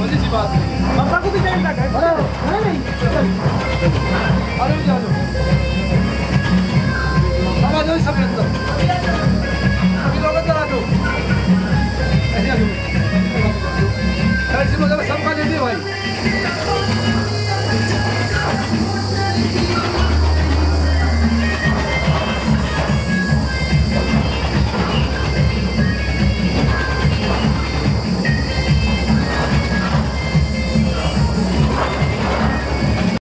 सीधी सी बात है, पापा को भी टाइम लगा है। अरे नहीं, अरे